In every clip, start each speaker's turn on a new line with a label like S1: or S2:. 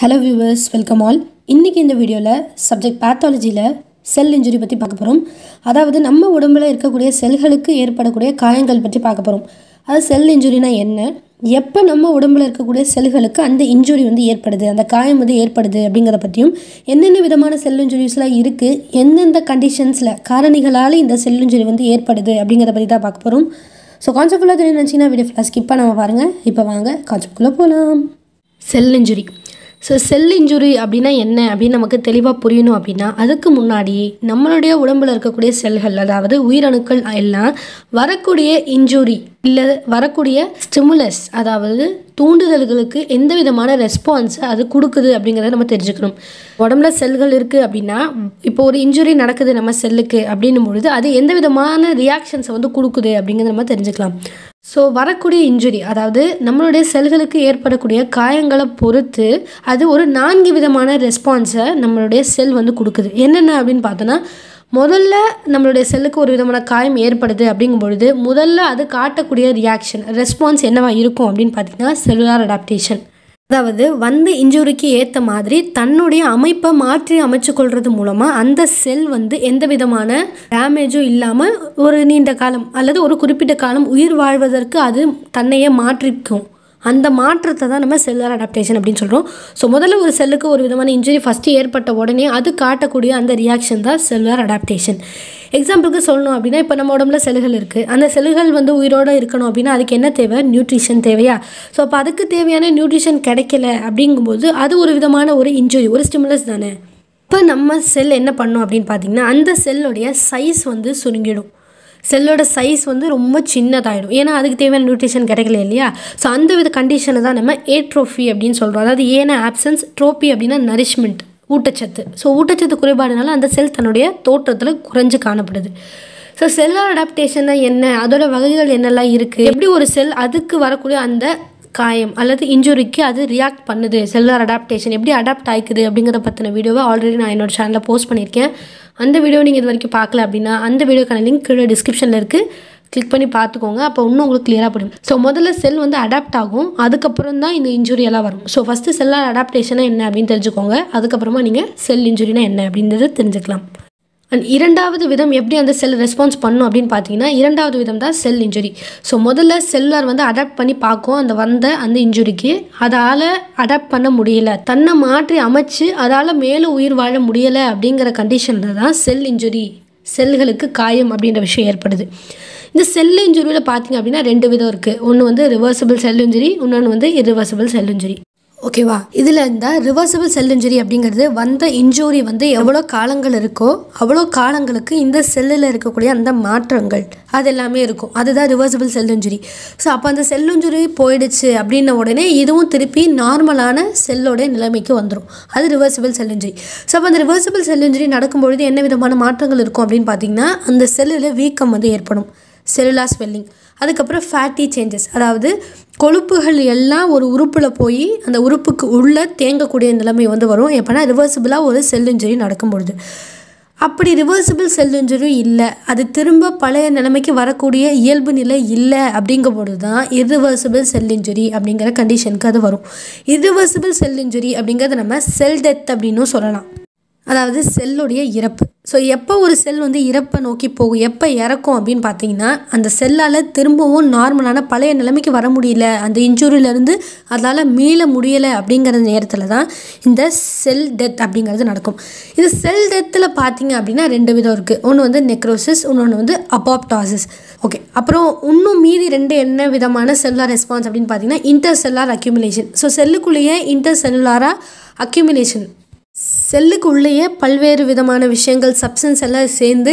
S1: Hello viewers, welcome all. இன்னைக்கு இந்த வீடியோல சப்ஜெக்ட் பாத்தாலஜில செல் இன்ஜுரி பத்தி பார்க்க போறோம். அதாவது நம்ம உடம்புல இருக்கக்கூடிய செல்களுக்கு ஏற்படக்கூடிய காயங்கள் பத்தி பார்க்க போறோம். அது செல் இன்ஜுரினா என்ன? எப்ப நம்ம உடம்புல இருக்கக்கூடிய செல்களுக்கு அந்த இன்ஜுரி வந்து ஏற்படுது, அந்த காயம் வந்து ஏற்படுது அப்படிங்கறத பத்தியும் என்னென்ன விதமான செல் இன்ஜுரிஸ்லாம் இருக்கு, எந்தெந்த கண்டிஷன்ஸ்ல காரணிகளால இந்த செல் இன்ஜுரி வந்து ஏற்படுது அப்படிங்கறத பத்தி தான் பார்க்க போறோம். சோ கான்செப்ட் ஃபுல்லா தெரிஞ்சினா வீடியோ ஃபுல்லா ஸ்கிப் பண்ணாம பாருங்க. இப்போ வாங்க கான்செப்ட் குள்ள போலாம். Cell injury. So cell injury அப்படின்னா என்ன அப்படின்னு நமக்கு தெளிவாக புரியணும் அப்படின்னா அதுக்கு முன்னாடி நம்மளுடைய உடம்பில் இருக்கக்கூடிய செல்கள், அதாவது உயிரணுக்கள் எல்லாம் வரக்கூடிய இன்ஜுரி இல்லை வரக்கூடிய ஸ்டிமுலஸ், அதாவது தூண்டுதல்களுக்கு எந்த விதமான ரெஸ்பான்ஸ் அது கொடுக்குது அப்படிங்கிறத நம்ம தெரிஞ்சுக்கணும். உடம்புல செல்கள் இருக்குது அப்படின்னா இப்போ ஒரு இன்ஜுரி நடக்குது நம்ம செல்லுக்கு அப்படின்னும் பொழுது அது எந்த விதமான ரியாக்ஷன்ஸை வந்து கொடுக்குது அப்படிங்கிறத நம்ம தெரிஞ்சுக்கலாம். ஸோ வரக்கூடிய இன்ஜுரி, அதாவது நம்மளுடைய செல்களுக்கு ஏற்படக்கூடிய காயங்களை பொறுத்து அது ஒரு 4 விதமான ரெஸ்பான்ஸை நம்மளுடைய செல் வந்து கொடுக்குது. என்னென்ன அப்படின்னு பார்த்தோன்னா, முதல்ல நம்மளுடைய செல்லுக்கு ஒரு விதமான காயம் ஏற்படுது அப்படிங்கும்பொழுது முதல்ல அது காட்டக்கூடிய ரியாக்ஷன் ரெஸ்பான்ஸ் என்னவா இருக்கும் அப்படின்னு பார்த்தீங்கன்னா செல்லுலார் அடாப்டேஷன். அதாவது வந்த இன்ஜுரிக்கு ஏற்ற மாதிரி தன்னுடைய அமைப்பை மாற்றி அமைச்சு கொள்வது மூலமாக அந்த செல் வந்து எந்த விதமான டேமேஜும் இல்லாமல் ஒரு நீண்ட காலம் அல்லது ஒரு குறிப்பிட்ட காலம் உயிர் வாழ்வதற்கு அது தன்னையே மாற்றிக்கும். அந்த மாற்றத்தை தான் நம்ம செல்லுலார் அடாப்டேஷன் அப்படின்னு சொல்கிறோம். ஸோ முதல்ல ஒரு செல்லுக்கு ஒரு விதமான இன்ஜுரி ஃபஸ்ட்டு ஏற்பட்ட உடனே அது காட்டக்கூடிய அந்த ரியாக்ஷன் தான் செல்லுலார் அடாப்டேஷன். எக்ஸாம்பிளுக்கு சொல்லணும் அப்படின்னா, இப்போ நம்ம உடம்புல செல்கள் இருக்குது, அந்த செல்கள் வந்து உயிரோடு இருக்கணும் அப்படின்னா அதுக்கு என்ன தேவை? நியூட்ரிஷன் தேவையா? ஸோ அப்போ அதுக்கு தேவையான நியூட்ரிஷன் கிடைக்கல அப்படிங்கும்போது அது ஒரு விதமான ஒரு இன்ஜுரி, ஒரு ஸ்டிமுலஸ் தானே. இப்போ நம்ம செல் என்ன பண்ணோம் அப்படின்னு பார்த்தீங்கன்னா, அந்த செல்லுடைய சைஸ் வந்து சுருங்கிடும். செல்லோட சைஸ் வந்து ரொம்ப சின்னதாகிடும், ஏன்னா அதுக்கு தேவையான நியூட்ரிஷன் கிடைக்கல இல்லையா. ஸோ அந்த வித கண்டிஷனை தான் நம்ம ஏட்ரோஃபி அப்படின்னு சொல்கிறோம். அதாவது ஏன்னா ஆப்சன்ஸ், ட்ரோபி அப்படின்னா நரிஷ்மெண்ட், ஊட்டச்சத்து. ஸோ ஊட்டச்சத்து குறைபாடுனால அந்த செல் தன்னுடைய தோற்றத்தில் குறைஞ்சு காணப்படுது. ஸோ செல்லுலார் அடாப்டேஷன் தான் என்ன, அதோட வகைகள் என்னெல்லாம் இருக்குது, எப்படி ஒரு செல் அதுக்கு வரக்கூடிய அந்த காயம் அல்லது இன்ஜுரிக்கு அது ரியாக்ட் பண்ணுது, செல்லுலார் அடாப்டேஷன் எப்படி அடாப்ட் ஆகிக்குது அப்படிங்கிறத பற்றின வீடியோவை ஆல்ரெடி நான் என்னோடய சேனலில் போஸ்ட் பண்ணியிருக்கேன். அந்த வீடியோ நீங்கள் இது வரைக்கும் பார்க்கல அப்படின்னா அந்த வீடியோக்கான லிங்க் கீழே டிஸ்கிரிப்ஷனில் இருக்குது, கிளிக் பண்ணி பார்த்துக்கோங்க. அப்போ இன்னும் உங்களுக்கு கிளியராக புரியும். ஸோ முதல்ல செல் வந்து அடாப்ட் ஆகும், அதுக்கப்புறம் தான் இந்த இன்ஜுரி எல்லாம் வரும். ஸோ ஃபஸ்ட்டு செல்லுலார் அடாப்டேஷனாக என்ன அப்படின்னு தெரிஞ்சுக்கோங்க, அதுக்கப்புறமா நீங்கள் செல் இன்ஜுரினா என்ன அப்படின்றத தெரிஞ்சுக்கலாம். அண்ட் இரண்டாவது விதம் எப்படி அந்த செல் ரெஸ்பான்ஸ் பண்ணும் அப்படின்னு பார்த்தீங்கன்னா, இரண்டாவது விதம் தான் செல் இன்ஜுரி. ஸோ முதல்ல செல்லுலார் வந்து அடாப்ட் பண்ணி பார்க்கும் அந்த இன்ஜுரிக்கு, அதால் அடாப்ட் பண்ண முடியலை, தன்னை மாற்றி அமைச்சு அதால் மேலும் உயிர் வாழ முடியலை அப்படிங்கிற கண்டிஷனில் தான் செல் இன்ஜுரி, செல்களுக்கு காயம் அப்படின்ற விஷயம் ஏற்படுது. இந்த செல் இன்ஜுரியில் பார்த்தீங்க அப்படின்னா 2 விதம் இருக்குது. ஒன்று வந்து ரிவர்சிபிள் செல் இன்ஜுரி, இன்னொன்று வந்து இரிவர்சிபிள் செல் இன்ஜுரி. ஓகேவா? இதில் இந்த ரிவர்சிபிள் செல் இன்ஜுரி அப்படிங்கிறது வந்த இன்ஜுரி வந்து எவ்வளோ காலங்கள் இருக்கோ அவ்வளோ காலங்களுக்கு இந்த செல்லில் இருக்கக்கூடிய அந்த மாற்றங்கள் அது எல்லாமே இருக்கும். அதுதான் ரிவர்சிபிள் செல் இன்ஜுரி. ஸோ அப்போ அந்த செல் இன்ஜுரி போயிடுச்சு அப்படின்ன உடனே இதுவும் திருப்பி நார்மலான செல்லோடைய நிலைமைக்கு வந்துடும். அது ரிவர்சிபிள் செல் இன்ஜுரி. ஸோ அப்போ அந்த ரிவர்சிபிள் செல் இன்ஜுரி நடக்கும்பொழுது என்ன விதமான மாற்றங்கள் இருக்கும் அப்படின்னு பார்த்தீங்கன்னா, அந்த செல்லில் வீக்கம் வந்து ஏற்படும், செல்லுலார் ஸ்வெல்லிங். அதுக்கப்புறம் ஃபேட்டி சேஞ்சஸ், அதாவது கொழுப்புகள் எல்லாம் ஒரு உறுப்பில் போய் அந்த உறுப்புக்கு உள்ளே தேங்கக்கூடிய நிலைமை வந்து வரும். எப்போனா ரிவர்சிபிளாக ஒரு செல் இன்ஜுரி நடக்கும்பொழுது. அப்படி ரிவர்சிபிள் செல் இன்ஜுரி இல்லை, அது திரும்ப பழைய நிலைமைக்கு வரக்கூடிய இயல்பு நிலை இல்லை அப்படிங்கும்பொழுது தான் இரிவர்சிபிள் செல் இன்ஜுரி அப்படிங்கிற கண்டிஷனுக்கு அது வரும். இரிவர்சிபிள் செல் இன்ஜுரி அப்படிங்கிறது நம்ம செல் டெத் அப்படின்னும் சொல்லலாம், அதாவது செல்லுடைய இறப்பு. ஸோ எப்போ ஒரு செல் வந்து இறப்பை நோக்கி போகும், எப்போ இறக்கும் அப்படின்னு பார்த்தீங்கன்னா, அந்த செல்லால் திரும்பவும் நார்மலான பழைய நிலைமைக்கு வர முடியல, அந்த இன்ஜுரியிலேருந்து அதால் மீள முடியலை அப்படிங்கிற நேரத்தில் தான் இந்த செல் டெத் அப்படிங்கிறது நடக்கும். இது செல் டெத்தில் பார்த்தீங்க அப்படின்னா 2 விதம் இருக்குது. ஒன்று வந்து நெக்ரோசிஸ், இன்னொன்று வந்து அபாப்டாசிஸ். ஓகே, அப்புறம் இன்னும் மீதி 2 என்ன விதமான செல்லுலார் ரெஸ்பான்ஸ் அப்படின்னு பார்த்தீங்கன்னா, இன்டர் செல்லுலார் அக்யூமுலேஷன். ஸோ செல்லுக்குள்ளேயே இன்டர் செல்லுலாராக அக்யூமுலேஷன், செல்லுக்கு உள்ளேயே பல்வேறு விதமான விஷயங்கள் சப்ஸ்டன்ஸ் எல்லாம் சேர்ந்து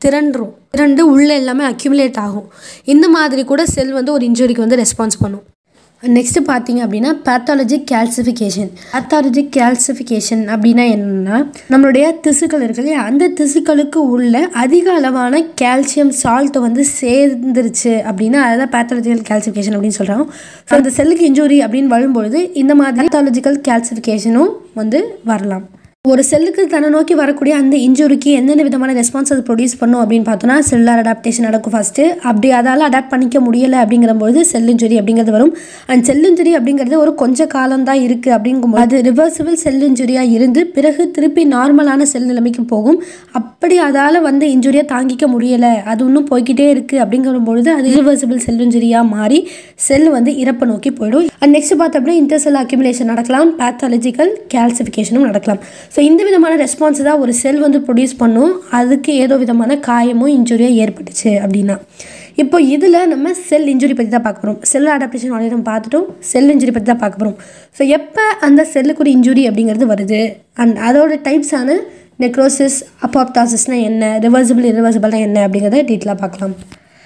S1: திரண்டு உள்ளே எல்லாமே அக்யூமுலேட் ஆகும். இந்த மாதிரி கூட செல் வந்து ஒரு இன்ஜுரிக்கு வந்து ரெஸ்பான்ஸ் பண்ணும். நெக்ஸ்ட்டு பார்த்தீங்க அப்படின்னா பேத்தாலஜிக் கால்சிஃபிகேஷன். பேத்தாலஜிக் கால்சிஃபிகேஷன் அப்படின்னா என்னென்னா, நம்மளுடைய திசுக்கள் இருக்கு இல்லையா, அந்த திசுக்களுக்கு உள்ள அதிக அளவான கால்சியம் சால்ட் வந்து சேர்ந்துருச்சு அப்படின்னா அதுதான் பேத்தாலஜிக்கல் கால்சிஃபிகேஷன் அப்படின்னு சொல்கிறோம். ஸோ அந்த செல்லுக்கு இன்ஜுரி அப்படின்னு வரும்பொழுது இந்த மாதிரி பேத்தாலஜிக்கல் கால்சிஃபிகேஷனும் வந்து வரலாம். ஒரு செல்லுக்கு தன்னை நோக்கி வரக்கூடிய அந்த இன்ஜுரிக்கு எந்தெந்த விதமான ரெஸ்பான்ஸ் அது ப்ரொடியூஸ் பண்ணும் அப்படின்னு பார்த்தோன்னா செல்லுலார் அடாப்டேஷன் நடக்கும் ஃபஸ்ட்டு. அப்படி அதால் அடாப்ட் பண்ணிக்க முடியலை அப்படிங்கிறபோது செல் இன்ஜுரி அப்படிங்கிறது வரும். அண்ட் செல் இன்ஜுரி அப்படிங்கிறது ஒரு கொஞ்சம் காலம் தான் இருக்குது அப்படிங்கும்போது அது ரிவர்சிபிள் செல் இன்ஜுரியாக இருந்து பிறகு திருப்பி நார்மலான செல் நிலைமைக்கு போகும். அப்படி அதால் வந்து இன்ஜுரியை தாங்கிக்க முடியலை, அது இன்னும் போய்கிட்டே இருக்குது அப்படிங்கிறபொழுது அது ரிவர்சிபிள் செல் இன்ஜுரியாக மாறி செல் வந்து இறப்பை நோக்கி போயிடும். அண்ட் நெக்ஸ்ட் பார்த்தோம்னா இன்டர்செல் அக்யூமுலேஷன் நடக்கலாம், பேத்தாலஜிக்கல் கால்சிஃபிகேஷனும் நடக்கலாம். ஸோ இந்த விதமான ரெஸ்பான்ஸ் தான் ஒரு செல் வந்து ப்ரொடியூஸ் பண்ணும் அதுக்கு ஏதோ விதமான காயமோ இன்ஜுரியோ ஏற்பட்டுச்சு அப்படின்னா. இப்போ இதில் நம்ம செல் இன்ஜுரி பற்றி தான் பார்க்க போகிறோம். செல் அடாப்டேஷன் ஆல்ரெடி நம்ம பார்த்துட்டோம், செல் இன்ஜுரி பற்றி தான் பார்க்க போகிறோம். ஸோ எப்போ அந்த செல்லுக்கு ஒரு இன்ஜுரி அப்படிங்கிறது வருது அண்ட் அதோட டைப்ஸான நெக்ரோசிஸ் அப்போப்டாசிஸ்னால் என்ன, ரிவர்சிபிள் இரிவர்சிபிள்னால் என்ன அப்படிங்கிறத டீட்டெயிலாக பார்க்கலாம்.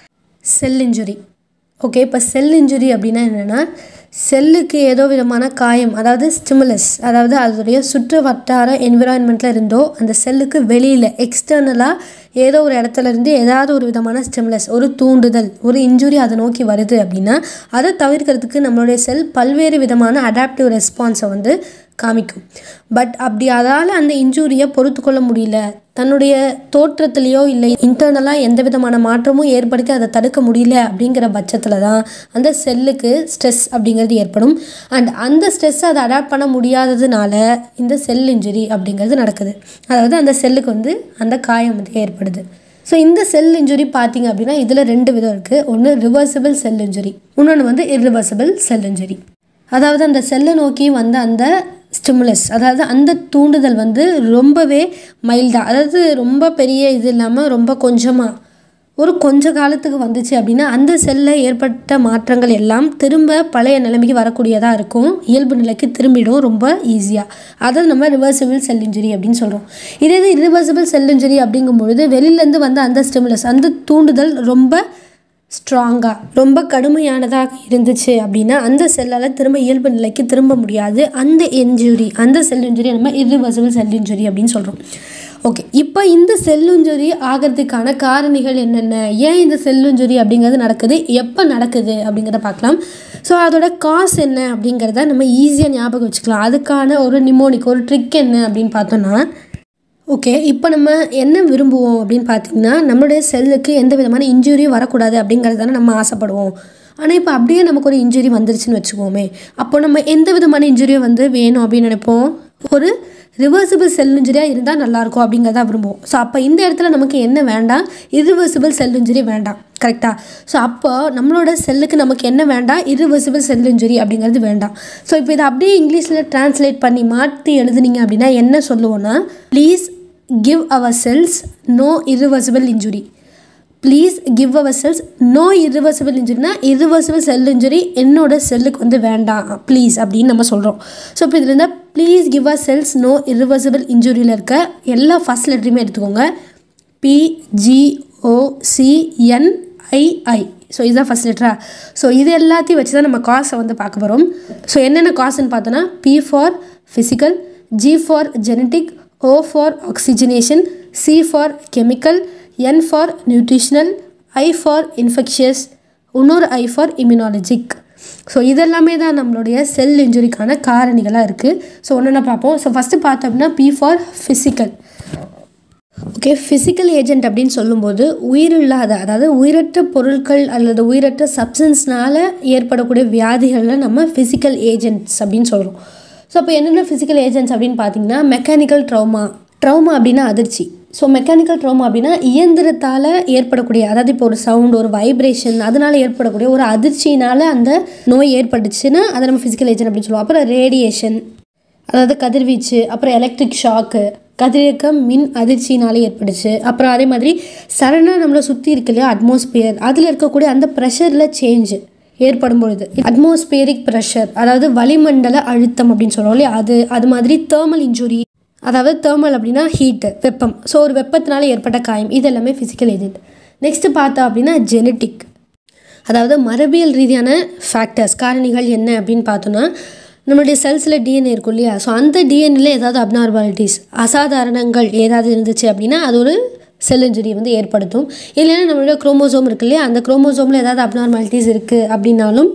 S1: செல் இன்ஜுரி. ஓகே, இப்போ செல் இன்ஜுரி அப்படின்னா என்னென்னா செல்லுக்கு ஏதோ விதமான காயம், அதாவது ஸ்டிமுலஸ், அதாவது அதோடைய சுற்று வட்டார என்விரான்மெண்ட்டில் இருந்தோ அந்த செல்லுக்கு வெளியில் எக்ஸ்டர்னலாக ஏதோ ஒரு இடத்துல இருந்து ஏதாவது ஒரு விதமான ஸ்டிமுலஸ், ஒரு தூண்டுதல், ஒரு இன்ஜுரி அதை நோக்கி வருது அப்படின்னா அதை தவிர்க்கிறதுக்கு நம்மளுடைய செல் பல்வேறு விதமான அடாப்டிவ் ரெஸ்பான்ஸை வந்து காமிக்கும். பட் அப்படி அதால் அந்த இன்ஜூரியை பொறுத்து கொள்ள முடியல, தன்னுடைய தோற்றத்துலேயோ இல்லை இன்டர்னலாக எந்த விதமான மாற்றமும் ஏற்படுத்தி அதை தடுக்க முடியல அப்படிங்கிற பட்சத்தில் தான் அந்த செல்லுக்கு ஸ்ட்ரெஸ் அப்படிங்கிறது ஏற்படும். அண்ட் அந்த ஸ்ட்ரெஸ்ஸை அதை அடாப்ட் பண்ண முடியாததுனால இந்த செல் இன்ஜுரி அப்படிங்கிறது நடக்குது. அதாவது அந்த செல்லுக்கு வந்து அந்த காயம் வந்து ஏற்படுது. ஸோ இந்த செல் இன்ஜுரி பார்த்திங்க அப்படின்னா இதில் 2 விதம் இருக்குது. ஒன்று ரிவர்சிபிள் செல் இன்ஜுரி, இன்னொன்று வந்து இர்ரிவர்சிபிள் செல் இன்ஜுரி. அதாவது அந்த செல்லை நோக்கி வந்த அந்த ஸ்டிமுலஸ், அதாவது அந்த தூண்டுதல் வந்து ரொம்பவே மைல்டாக, அதாவது ரொம்ப பெரிய இது இல்லாமல் ரொம்ப கொஞ்சமாக ஒரு கொஞ்ச காலத்துக்கு வந்துச்சு அப்படின்னா அந்த செல்லில் ஏற்பட்ட மாற்றங்கள் எல்லாம் திரும்ப பழைய நிலைமைக்கு வரக்கூடியதாக இருக்கும், இயல்பு நிலைக்கு திரும்பிடும் ரொம்ப ஈஸியாக. அதை நம்ம ரிவர்சிபிள் செல் இன்ஜுரி அப்படின்னு சொல்கிறோம். இதே இரிவர்சிபிள் செல் இன்ஜுரி அப்படிங்கும்பொழுது வெளியிலேருந்து வந்த அந்த ஸ்டிமுலஸ், அந்த தூண்டுதல் ரொம்ப ஸ்ட்ராங்காக ரொம்ப கடுமையானதாக இருந்துச்சு அப்படின்னா அந்த செல்லால் திரும்ப இயல்பு நிலைக்கு திரும்ப முடியாது. அந்த இன்ஜுரி, அந்த செல் இன்ஜுரி நம்ம இர்ரிவர்சிபிள் செல் இன்ஜுரி அப்படின்னு சொல்கிறோம். ஓகே, இப்போ இந்த செல் இன்ஜுரி ஆகிறதுக்கான காரணிகள் என்னென்ன, ஏன் இந்த செல் இன்ஜுரி அப்படிங்கிறது நடக்குது, எப்போ நடக்குது அப்படிங்கிறத பார்க்கலாம். ஸோ அதோட காஸ் என்ன அப்படிங்கிறத நம்ம ஈஸியாக ஞாபகம் வச்சுக்கலாம். அதுக்கான ஒரு நிமோனிக், ஒரு ட்ரிக் என்ன அப்படின்னு பார்த்தோன்னா, ஓகே, இப்போ நம்ம என்ன விரும்புவோம் அப்படின்னு பார்த்திங்கன்னா நம்மளுடைய செல்லுக்கு எந்த விதமான இன்ஜுரியும் வரக்கூடாது அப்படிங்கிறது தானே நம்ம ஆசைப்படுவோம். ஆனால் இப்போ அப்படியே நமக்கு ஒரு இன்ஜுரி வந்துருச்சுன்னு வச்சுக்கோமே, அப்போ நம்ம எந்த விதமான இன்ஜுரியும் வந்து வேணும் அப்படின்னு நினைப்போம், ஒரு ரிவர்சிபிள் செல் இன்ஜுரியாக இருந்தால் நல்லாயிருக்கும் அப்படிங்கிறத விரும்புவோம். ஸோ அப்போ இந்த இடத்துல நமக்கு என்ன வேண்டாம், இர்ரிவர்சிபிள் செல் இன்ஜுரி வேண்டாம், கரெக்டாக. ஸோ அப்போ நம்மளோட செல்லுக்கு நமக்கு என்ன வேண்டாம், இர்ரிவர்சிபிள் செல் இன்ஜுரி அப்படிங்கிறது வேண்டாம். ஸோ இப்போ இதை அப்படியே இங்கிலீஷில் ட்ரான்ஸ்லேட் பண்ணி மாற்றி எழுதுனீங்க அப்படின்னா என்ன சொல்லுவோன்னா, please give our cells no irreversible injury. Please give our cells no irreversible injury. irreversible cell injury என்னோட செல்லுக்கு வந்து வேண்டாம் ப்ளீஸ் அப்படின்னு நம்ம சொல்கிறோம். ஸோ இப்போ இதில் இருந்தால் please give our cells no irreversible injuryயில் இருக்க எல்லா ஃபஸ்ட் லெட்டரையுமே எடுத்துக்கோங்க. PGOCNII. ஸோ இதுதான் ஃபஸ்ட் லெட்டரா. ஸோ இது எல்லாத்தையும் வச்சு தான் நம்ம காசை வந்து பார்க்க போகிறோம். ஸோ என்னென்ன காசுன்னு பார்த்தோன்னா P for physical, G for genetic, O for oxygenation, C for chemical, N for nutritional, I for infectious, இன்னொரு I for immunologic. ஸோ இதெல்லாமே தான் நம்மளுடைய செல் இன்ஜுரிக்கான காரணிகளாக இருக்குது. ஸோ ஒன்று பார்ப்போம். ஸோ ஃபஸ்ட்டு பார்த்தோம்னா P for physical. Okay, physical agent அப்படின்னு சொல்லும்போது உயிரில்லாத, அதாவது உயிரற்ற பொருட்கள் அல்லது உயிரற்ற சப்ஸ்டன்ஸ்னால் ஏற்படக்கூடிய வியாதிகளில் நம்ம ஃபிசிக்கல் ஏஜென்ட்ஸ் அப்படின்னு சொல்கிறோம். ஸோ அப்போ என்னென்ன ஃபிசிக்கல் ஏஜென்ட்ஸ் அப்படின்னு பார்த்தீங்கன்னா மெக்கானிக்கல் ட்ரௌமா அப்படின்னா அதிர்ச்சி. ஸோ மெக்கானிக்கல் ட்ரௌமா அப்படின்னா இயந்திரத்தால் ஏற்படக்கூடிய, அதாவது இப்போ ஒரு சவுண்ட், ஒரு வைப்ரேஷன், அதனால் ஏற்படக்கூடிய ஒரு அதிர்ச்சினால் அந்த நோய் ஏற்பட்டுச்சுன்னா அதை நம்ம ஃபிசிக்கல் ஏஜென்ட் அப்படின்னு சொல்லுவோம். அப்புறம் ரேடியேஷன், அதாவது கதிர்வீச்சு, அப்புறம் எலக்ட்ரிக் ஷாக்கு, கதிரியக்கம் மின் அதிர்ச்சினாலே ஏற்படுச்சு. அப்புறம் அதே மாதிரி சடனாக நம்மளை சுற்றி இருக்கு இல்லையா அட்மாஸ்பியர், அதில் இருக்கக்கூடிய அந்த ப்ரெஷரில் சேஞ்சு ஏற்படும் பொழுது அட்மாஸ்பியரிக் ப்ரெஷர், அதாவது வளிமண்டல அழுத்தம் அப்படின்னு சொல்லுவோம் இல்லையா, அது மாதிரி தேர்மல் இன்ஜுரி, அதாவது தேர்மல் அப்படின்னா ஹீட்டு, வெப்பம். ஸோ ஒரு வெப்பத்தினால ஏற்பட்ட காயம், இது எல்லாமே ஃபிசிக்கல் ஏஜென்ட். நெக்ஸ்ட்டு பார்த்தா அப்படின்னா ஜெனட்டிக், அதாவது மரபியல் ரீதியான ஃபேக்டர்ஸ், காரணிகள் என்ன அப்படின்னு பார்த்தோன்னா நம்மளுடைய செல்ஸில் டிஎன்ஏ இருக்கும் இல்லையா, ஸோ அந்த டிஎன்ஏல ஏதாவது அப்நார்மாலிட்டிஸ், அசாதாரணங்கள் ஏதாவது இருந்துச்சு அப்படின்னா அது ஒரு செல் இன்ஜுரி வந்து ஏற்படுத்தும். இல்லைன்னா நம்மளோட குரோமோசோம் இருக்கு இல்லையா, அந்த குரோமோசோமில் ஏதாவது அப்நார்மாலிட்டிஸ் இருக்குது அப்படின்னாலும்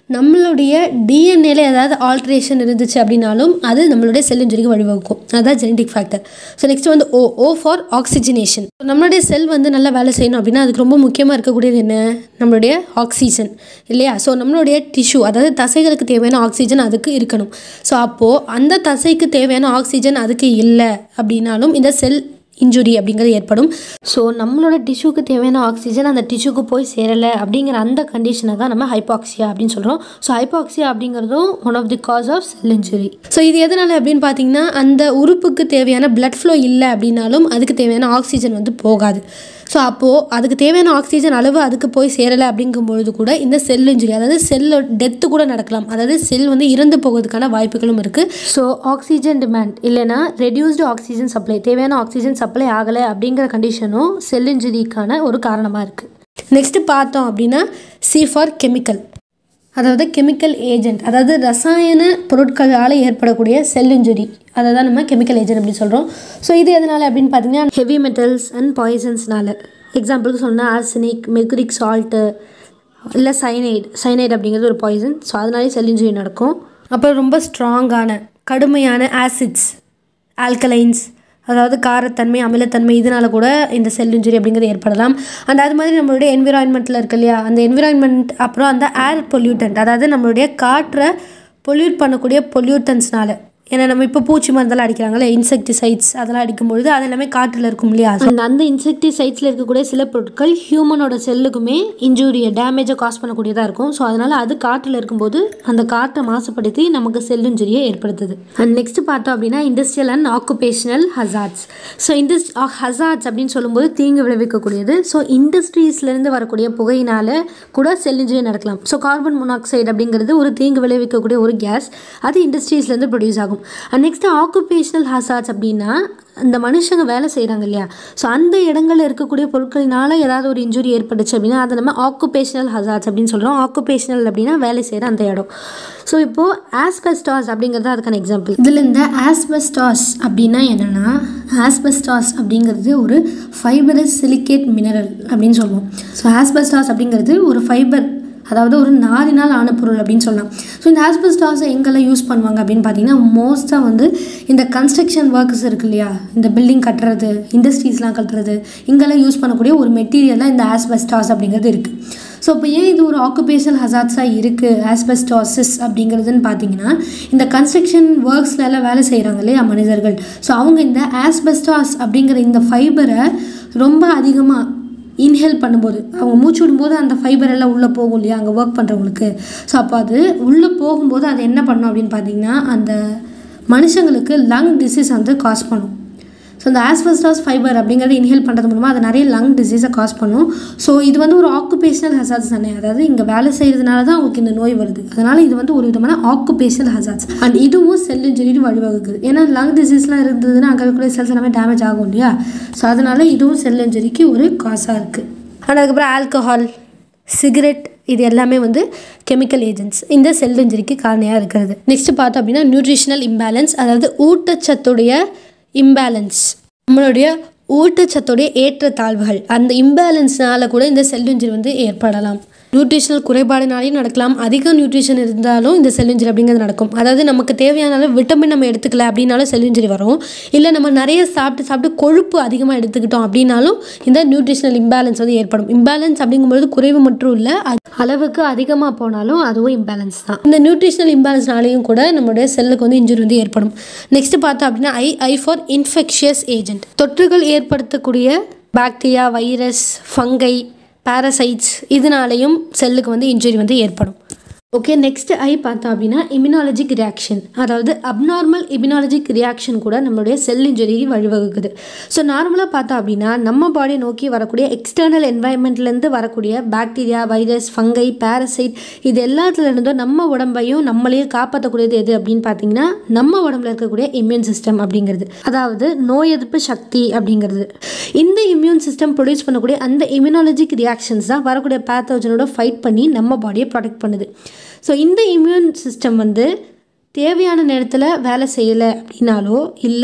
S1: நம்மளுடைய டிஎன்ஏல ஏதாவது ஆல்ட்ரேஷன் இருந்துச்சு அப்படின்னாலும் அது நம்மளுடைய செல் இன்ஜுரிக்கு வழிவகுக்கும். அதுதான் ஜெனடிக் ஃபேக்டர். ஸோ நெக்ஸ்ட் வந்து ஓ ஃபார் ஆக்சிஜனேஷன். நம்மளுடைய செல் வந்து நல்லா வேலை செய்யணும் அப்படின்னா அதுக்கு ரொம்ப முக்கியமாக இருக்கக்கூடியது என்ன? நம்மளுடைய ஆக்சிஜன் இல்லையா? ஸோ நம்மளுடைய டிஷ்யூ, அதாவது தசைகளுக்கு தேவையான ஆக்சிஜன் அதுக்கு இருக்கணும். ஸோ அப்போது அந்த தசைக்கு தேவையான ஆக்சிஜன் அதுக்கு இல்லை அப்படின்னாலும் இந்த செல் இன்ஜுரி அப்படிங்கிறது ஏற்படும். ஸோ நம்மளோட டிஷ்யூக்கு தேவையான ஆக்சிஜன் அந்த டிஷ்யூக்கு போய் சேரலை அப்படிங்கிற அந்த கண்டிஷனை தான் நம்ம ஹைபாக்சியா அப்படின்னு சொல்கிறோம். ஸோ ஹைபாக்சியா அப்படிங்கிறதும் one of the cause of cell injury. So இது எதனால் அப்படின்னு பார்த்தீங்கன்னா அந்த உறுப்புக்கு தேவையான பிளட் ஃப்ளோ இல்லை அப்படின்னாலும் அதுக்கு தேவையான ஆக்சிஜன் வந்து போகாது. ஸோ அப்போது அதுக்கு தேவையான ஆக்சிஜன் அளவு அதுக்கு போய் சேரலை அப்படிங்கும்பொழுது கூட இந்த செல் இன்ஜுரி, அதாவது செல்லோட டெத்து கூட நடக்கலாம். அதாவது செல் வந்து இறந்து போகிறதுக்கான வாய்ப்புகளும் இருக்குது. ஸோ ஆக்சிஜன் டிமாண்ட் இல்லைனா ரெடியூஸ்டு ஆக்சிஜன் சப்ளை, தேவையான ஆக்சிஜன் சப்ளை ஆகலை அப்படிங்கிற கண்டிஷனும் செல் இன்ஜுரிக்கான ஒரு காரணமாக இருக்குது. நெக்ஸ்ட்டு பார்த்தோம் அப்படின்னா சி ஃபார் கெமிக்கல், அதாவது கெமிக்கல் ஏஜென்ட், அதாவது ரசாயன பொருட்களால் ஏற்படக்கூடிய செல் இன்ஜுரி, அதை தான் நம்ம கெமிக்கல் ஏஜென்ட் அப்படின்னு சொல்கிறோம். ஸோ இது எதனால் அப்படின்னு பார்த்தீங்கன்னா ஹெவி மெட்டல்ஸ் அண்ட் பாய்சன்ஸ்னால. எக்ஸாம்பிளுக்கு சொன்னால் ஆர்சனிக், மெர்குரிக் சால்ட்டு இல்லை சைனைட் அப்படிங்கிறது ஒரு பாய்சன். ஸோ அதனாலே செல் இன்ஜுரி நடக்கும். அப்புறம் ரொம்ப ஸ்ட்ராங்கான கடுமையான ஆசிட்ஸ், ஆல்கலைன்ஸ், அதாவது காரத்தன்மை, அமிலத்தன்மை, இதனால் கூட இந்த செல் இன்ஜுரி அப்படிங்கிறது ஏற்படலாம். அண்ட் அது மாதிரி நம்மளுடைய என்விரான்மெண்ட்டில் இருக்கு இல்லையா, அந்த என்விரான்மெண்ட், அப்புறம் அந்த ஏர் பொல்யூட்டன்ட், அதாவது நம்மளுடைய காற்றை பொல்யூட் பண்ணக்கூடிய பொல்யூட்டன்ஸ்னால. ஏன்னா நம்ம இப்போ பூச்சி மருந்தெல்லாம் அடிக்கிறாங்களே, இன்செக்டிசைட்ஸ், அதெல்லாம் அடிக்கும்பொழுது அது எல்லாமே காற்றில் இருக்கும் இல்லையா. அந்த இன்செக்டிசைட்ஸில் இருக்கக்கூடிய சில பொருட்கள் ஹியூமனோட செல்லுக்குமே இன்ஜூரியை, டேமேஜை காஸ் பண்ணக்கூடியதாக இருக்கும். ஸோ அதனால் அது காற்றில் இருக்கும்போது அந்த காற்றை மாசுபடுத்தி நமக்கு செல் இன்ஜுரியை ஏற்படுத்துது. அண்ட் நெக்ஸ்ட் பார்த்தோம் அப்படின்னா industrial and occupational hazards. So hazards அப்படின்னு சொல்லும்போது தீங்கு விளைவிக்கக்கூடியது. ஸோ இண்டஸ்ட்ரீஸ்லேருந்து வரக்கூடிய புகையினால் கூட செல் இன்ஜுரி நடக்கலாம். ஸோ கார்பன் மோனாக்சைடு அப்படிங்கிறது ஒரு தீங்கு விளைவிக்கக்கூடிய ஒரு கேஸ், அது இண்டஸ்ட்ரீஸ்லேருந்து ப்ரொடியூஸ் ஆகும். அண்ட் நெக்ஸ்ட் ஆக்குபேஷனல் ஹசார்ட்ஸ் அப்படின்னா இந்த மனுஷங்க வேலை செய்கிறாங்க இல்லையா, ஸோ அந்த இடங்களில் இருக்கக்கூடிய பொருட்களினால ஏதாவது ஒரு இன்ஜுரி ஏற்பட்டுச்சு அப்படின்னா அதை நம்ம ஆக்குபேஷனல் ஹசார்ட்ஸ் அப்படின்னு சொல்கிறோம். ஆக்குபேஷனல் அப்படின்னா வேலை செய்கிற அந்த இடம். ஸோ இப்போது ஆஸ்பெஸ்டாஸ் அப்படிங்கிறது அதுக்கான எக்ஸாம்பிள். இதில் இந்த ஆஸ்பெஸ்டாஸ் அப்படின்னா என்னென்னா, ஆஸ்பெஸ்டாஸ் அப்படிங்கிறது ஒரு ஃபைபரஸ் சிலிகேட் மினரல் அப்படின்னு சொல்லுவோம். ஸோ ஆஸ்பெஸ்டாஸ் அப்படிங்கிறது ஒரு ஃபைபர், அதாவது ஒரு நாரினால் ஆன பொருள் அப்படின்னு சொல்லலாம். ஸோ இந்த ஆஸ்பெஸ்டாஸை எங்கெல்லாம் யூஸ் பண்ணுவாங்க அப்படின்னு பார்த்தீங்கன்னா மோஸ்ட்டாக வந்து இந்த கன்ஸ்ட்ரக்ஷன் ஒர்க்ஸ் இருக்கு இல்லையா, இந்த பில்டிங் கட்டுறது, இண்டஸ்ட்ரீஸ்லாம் கட்டுறது, இங்கெல்லாம் யூஸ் பண்ணக்கூடிய ஒரு மெட்டீரியலாக இந்த ஆஸ்பெஸ்டாஸ் அப்படிங்கிறது இருக்குது. ஸோ இப்போ ஏன் இது ஒரு ஆக்குபேஷனல் ஹசார்ட்ஸாக இருக்குது ஆஸ்பெஸ்டாசிஸ் அப்படிங்கிறதுன்னு பார்த்தீங்கன்னா, இந்த கன்ஸ்ட்ரக்ஷன் ஒர்க்ஸ்லாம் வேலை செய்கிறாங்க இல்லையா மனிதர்கள், ஸோ அவங்க இந்த ஆஸ்பெஸ்டாஸ் அப்படிங்கிற இந்த ஃபைபரை ரொம்ப அதிகமாக இன்ஹேல் பண்ணும்போது, அவங்க மூச்சு விடும்போது அந்த ஃபைபர் எல்லாம் உள்ளே போகும் இல்லையா அங்கே ஒர்க் பண்ணுறவங்களுக்கு. ஸோ அப்போ அது உள்ளே போகும்போது அது என்ன பண்ணும் அப்படின்னு பார்த்தீங்கன்னா அந்த மனுஷங்களுக்கு லங் டிசீஸ் வந்து காஸ் பண்ணும். ஸோ இந்த ஆஸ்பெஸ்டாஸ் ஃபைபர் அப்படிங்கிறது இன்ஹேல் பண்ணுறது மூலமாக அது நிறைய லங் டிசீஸை காஸ் பண்ணும். ஸோ இது வந்து ஒரு ஆக்குபேஷனல் ஹசார்ட்ஸ் தானே, அதாவது இங்கே வேலை செய்கிறதுனால தான் அவங்களுக்கு இந்த நோய் வருது. அதனால் இது வந்து ஒரு விதமான ஆக்குபேஷனல் ஹசார்ட்ஸ். அண்ட் இதுவும் செல் இன்ஜுரிக்கு வழிவகுக்குது. ஏன்னா லங் டிசீஸ்லாம் இருந்ததுன்னா அங்கே இருக்கக்கூடிய செல்ஸ் எல்லாமே டேமேஜ் ஆகும் இல்லையா. ஸோ அதனால் இதுவும் செல் இன்ஜுரிக்கு ஒரு காசாக இருக்குது. அண்ட் அதுக்கப்புறம் ஆல்கஹால், சிகரெட், இது எல்லாமே வந்து கெமிக்கல் ஏஜென்ட்ஸ் இந்த செல் இன்ஜுரிக்கு காரணியாக இருக்கிறது. நெக்ஸ்ட் பார்த்தோம் அப்படின்னா நியூட்ரிஷனல் இம்பேலன்ஸ், அதாவது ஊட்டச்சத்துடைய இம்பேலன்ஸ், நம்மளுடைய ஊட்டச்சத்துடைய ஏற்றத்தாழ்வுகள், அந்த இம்பேலன்ஸ்னால கூட இந்த செல் இன்ஜுரி வந்து ஏற்படலாம். நியூட்ரிஷனல் குறைபாடுனாலையும் நடக்கலாம். அதிக நியூட்ரிஷன் இருந்தாலும் இந்த செல் இன்ஜுரி அப்படிங்கிறது நடக்கும். அதாவது நமக்கு தேவையான அளவு விட்டமின் நம்ம எடுத்துக்கல அப்படின்னாலும் செல் இன்ஜுரி வரும். இல்லை நம்ம நிறைய சாப்பிட்டு கொழுப்பு அதிகமாக எடுத்துக்கிட்டோம் அப்படின்னாலும் இந்த நியூட்ரிஷனல் இம்பேலன்ஸ் வந்து ஏற்படும். இம்பேலன்ஸ் அப்படிங்கும்போது குறைவு மட்டும் இல்லை, அளவுக்கு அதிகமாக போனாலும் அதுவும் இம்பேலன்ஸ் தான். இந்த நியூட்ரிஷனல் இம்பேலன்ஸ்னாலையும் கூட நம்மளுடைய செல்லுக்கு வந்து இன்ஜுரி வந்து ஏற்படும். நெக்ஸ்ட் பார்த்தோம் அப்படின்னா ஐ ஃபார் இன்ஃபெக்ஷியஸ் ஏஜென்ட், தொற்றுகள் ஏற்படுத்தக்கூடிய பாக்டீரியா, வைரஸ், ஃபங்கை, பாரசைட்ஸ், இதனாலையும் செல்லுக்கு வந்து இன்ஜுரி வந்து ஏற்படும். ஓகே, நெக்ஸ்ட் ஐ பார்த்தோம் அப்படின்னா இம்யூனாலஜிக் ரியாக்ஷன், அதாவது அப்நார்மல் இம்யூனாலஜிக் ரியாக்ஷன் கூட நம்மளுடைய செல் இன்ஜுரிக்கு வழிவகுக்குது. ஸோ நார்மலாக பார்த்தோம் அப்படின்னா நம்ம பாடியை நோக்கி வரக்கூடிய எக்ஸ்டர்னல் என்வாயன்மெண்ட்லேருந்து வரக்கூடிய பாக்டீரியா, வைரஸ், ஃபங்கை, பாரசைட், இது எல்லாத்துலேருந்தும் நம்ம உடம்பையும் நம்மளையும் காப்பாற்றக்கூடியது எது அப்படின்னு பார்த்தீங்கன்னா நம்ம உடம்புல இருக்கக்கூடிய இம்யூன் சிஸ்டம் அப்படிங்கிறது, அதாவது நோய் எதிர்ப்பு சக்தி அப்படிங்கிறது. இந்த இம்யூன் சிஸ்டம் ப்ரொடியூஸ் பண்ணக்கூடிய அந்த இம்யூனாலஜிக் ரியாக்ஷன்ஸ் தான் வரக்கூடிய பேத்தோஜனோட ஃபைட் பண்ணி நம்ம பாடியை ப்ரொடெக்ட் பண்ணுது. ஸோ இந்த இம்யூன் சிஸ்டம் வந்து தேவையான நேரத்தில் வேலை செய்யலை அப்படின்னாலோ இல்லை